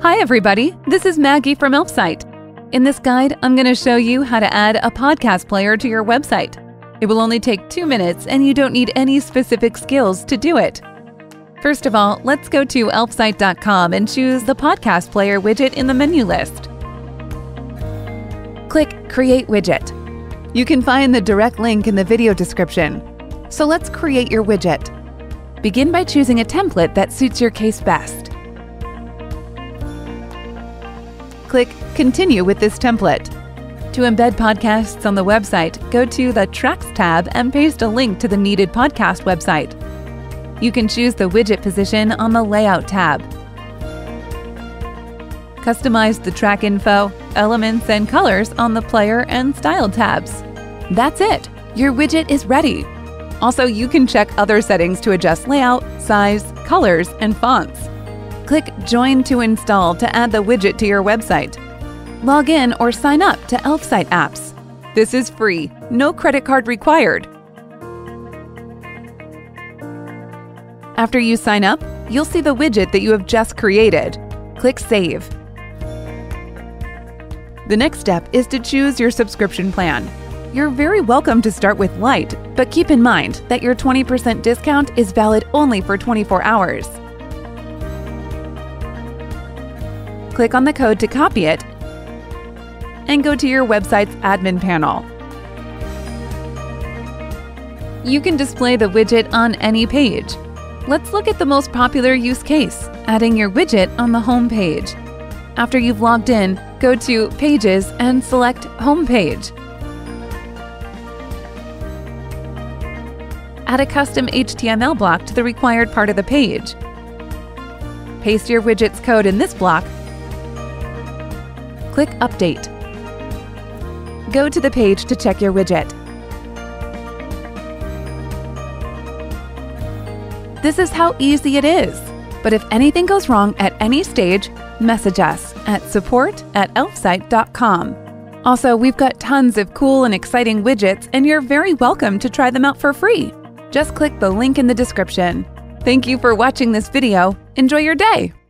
Hi everybody, this is Maggie from Elfsight. In this guide, I'm going to show you how to add a podcast player to your website. It will only take 2 minutes and you don't need any specific skills to do it. First of all, let's go to elfsight.com and choose the podcast player widget in the menu list. Click Create Widget. You can find the direct link in the video description. So let's create your widget. Begin by choosing a template that suits your case best. Click Continue with this template. To embed podcasts on the website, go to the Tracks tab and paste a link to the needed podcast website. You can choose the widget position on the Layout tab. Customize the track info, elements, and colors on the Player and Style tabs. That's it! Your widget is ready! Also, you can check other settings to adjust layout, size, colors, and fonts. Click Join to install to add the widget to your website. Log in or sign up to Elfsight apps. This is free, no credit card required. After you sign up, you'll see the widget that you have just created. Click Save. The next step is to choose your subscription plan. You're very welcome to start with Lite, but keep in mind that your 20% discount is valid only for 24 hours. Click on the code to copy it and go to your website's admin panel. You can display the widget on any page. Let's look at the most popular use case, adding your widget on the home page. After you've logged in, go to Pages and select Home Page. Add a custom HTML block to the required part of the page. Paste your widget's code in this block. Click Update. Go to the page to check your widget. This is how easy it is. But if anything goes wrong at any stage, message us at support@elfsight.com. Also, we've got tons of cool and exciting widgets, and you're very welcome to try them out for free. Just click the link in the description. Thank you for watching this video. Enjoy your day!